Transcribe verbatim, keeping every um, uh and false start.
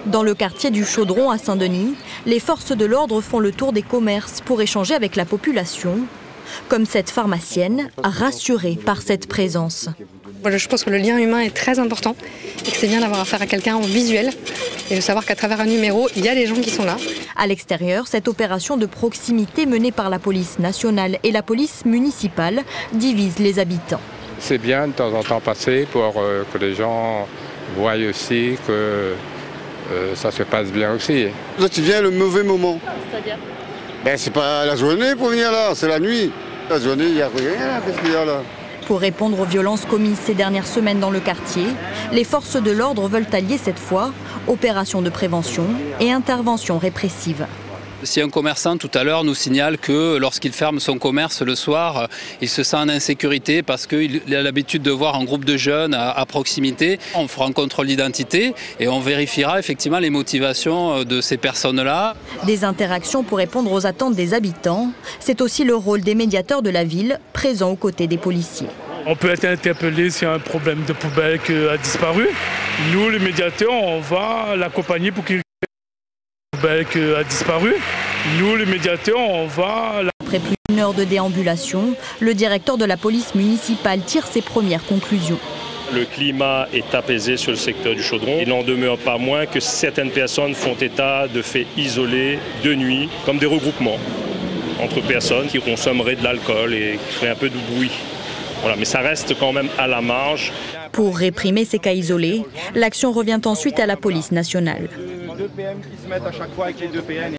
Dans le quartier du Chaudron à Saint-Denis, les forces de l'ordre font le tour des commerces pour échanger avec la population, comme cette pharmacienne rassurée par cette présence. Voilà, je pense que le lien humain est très important et que c'est bien d'avoir affaire à quelqu'un en visuel et de savoir qu'à travers un numéro, il y a des gens qui sont là. À l'extérieur, cette opération de proximité menée par la police nationale et la police municipale divise les habitants. C'est bien de temps en temps passer pour euh, que les gens voient aussi que euh, ça se passe bien aussi. Là, tu viens le mauvais moment. C'est-à-dire ? Ben, c'est pas la journée pour venir là, c'est la nuit. La journée, il n'y a rien, qu'est-ce qu'il y a là ? Pour répondre aux violences commises ces dernières semaines dans le quartier, les forces de l'ordre veulent allier cette fois opération de prévention et intervention répressive. Si un commerçant tout à l'heure nous signale que lorsqu'il ferme son commerce le soir, il se sent en insécurité parce qu'il a l'habitude de voir un groupe de jeunes à, à proximité, on fera un contrôle d'identité et on vérifiera effectivement les motivations de ces personnes-là. Des interactions pour répondre aux attentes des habitants, c'est aussi le rôle des médiateurs de la ville présents aux côtés des policiers. On peut être interpellé s'il y a un problème de poubelle qui a disparu. Nous, les médiateurs, on va l'accompagner pour qu'il qui a disparu. Nous, les médiateurs, on va... Après plus d'une heure de déambulation, le directeur de la police municipale tire ses premières conclusions. Le climat est apaisé sur le secteur du Chaudron. Il n'en demeure pas moins que certaines personnes font état de faits isolés de nuit, comme des regroupements entre personnes qui consommeraient de l'alcool et qui feraient un peu de bruit. Voilà, mais ça reste quand même à la marge. Pour réprimer ces cas isolés, l'action revient ensuite à la police nationale. deux P M qui se mettent à chaque fois avec les deux P M.